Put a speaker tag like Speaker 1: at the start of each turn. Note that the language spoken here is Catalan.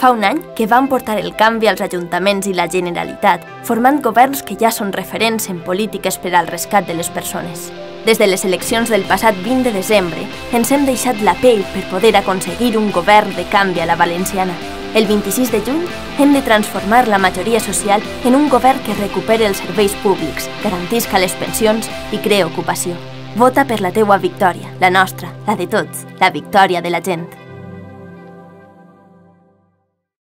Speaker 1: Fa un any que van portar el canvi als ajuntaments i la Generalitat, formant governs que ja són referents en polítiques per al rescat de les persones. Des de les eleccions del passat 20 de desembre, ens hem deixat la pell per poder aconseguir un govern de canvi a la valenciana. El 26 de juny hem de transformar la majoria social en un govern que recuperi els serveis públics, garantisca les pensions i crea ocupació. Vota per la teua victòria, la nostra, la de tots, la victòria de la gent.